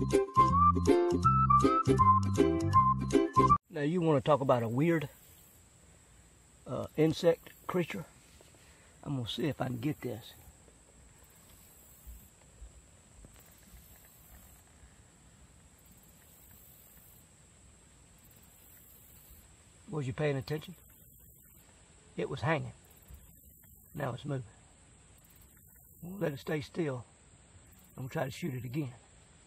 Now you want to talk about a weird insect creature? I'm going to see if I can get this. Was you paying attention? It was hanging. Now it's moving. We'll let it stay still. I'm going to try to shoot it again.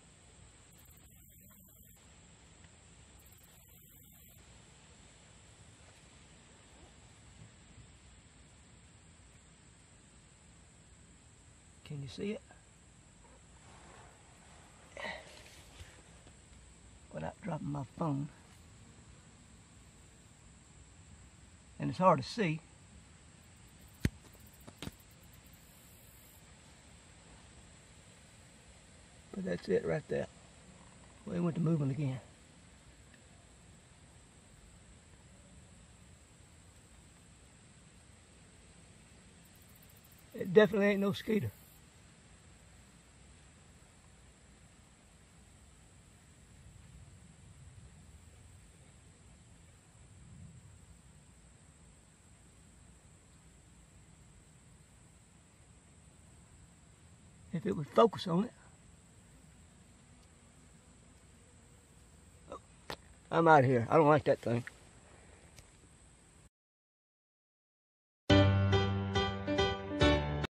Can you see it? Without dropping my phone. And it's hard to see. But that's it right there. Well, it went to moving again. It definitely ain't no mosquito. If it would focus on it. I'm out of here. I don't like that thing.